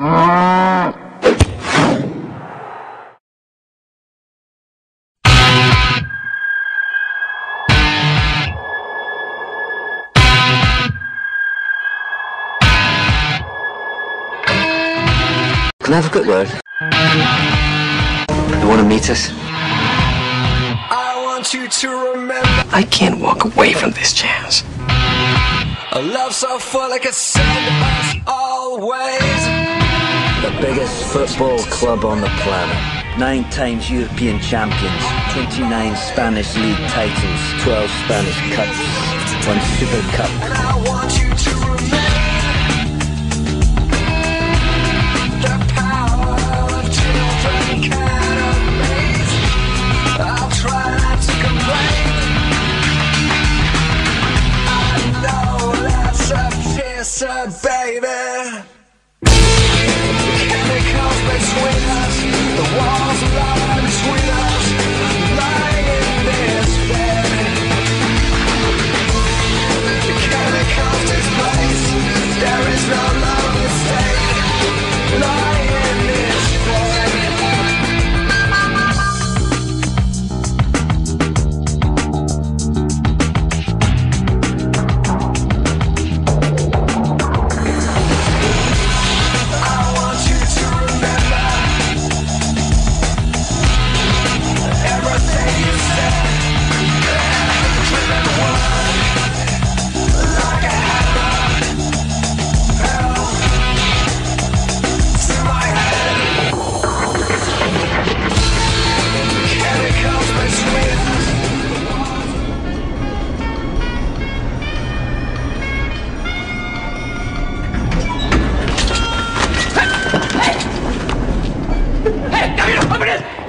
Can I have a quick word? You want to meet us? I want you to remember I can't walk away from this chance. a love so full like a send us always. The biggest football club on the planet. 9 times European champions, 29 Spanish league titles, 12 Spanish cups, 1 Super Cup. And I want you to remember the power of children can amaze. I'll try not to complain. I know that's a pisser, baby. Chemicals between us, the walls lie between us, lying in this bed. The chemicals displaced, there is no longer state, lying in this bed. I want you to remember everything you said. Driven word like a hammer, hell to my head. Chemicals between us. Hey, open it!